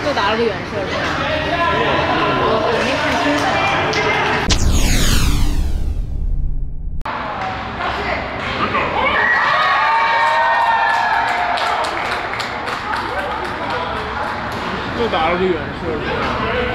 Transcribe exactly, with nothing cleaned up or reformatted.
又打了个远射是吧？我我没看清楚。 又打了个远射是吧？